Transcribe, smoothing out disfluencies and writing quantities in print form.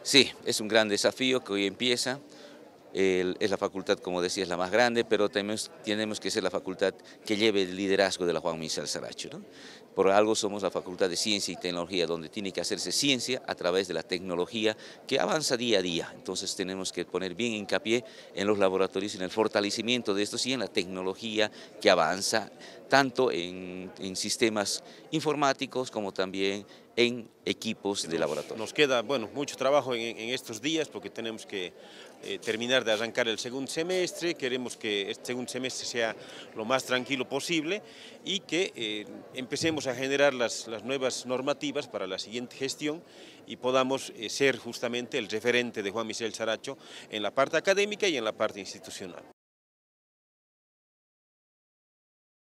Sí, es un gran desafío que hoy empieza. Es la facultad, como decía, es la más grande, pero tenemos que ser la facultad que lleve el liderazgo de la Juan Michel Saracho, ¿no? Por algo somos la Facultad de Ciencia y Tecnología, donde tiene que hacerse ciencia a través de la tecnología que avanza día a día. Entonces tenemos que poner bien hincapié en los laboratorios, en el fortalecimiento de estos y en la tecnología que avanza, tanto en sistemas informáticos como también en equipos de laboratorio. Nos queda, bueno, mucho trabajo en estos días porque tenemos que terminar de arrancar el segundo semestre, queremos que este segundo semestre sea lo más tranquilo posible y que empecemos a generar las nuevas normativas para la siguiente gestión y podamos ser justamente el referente de Juan Michel Saracho en la parte académica y en la parte institucional.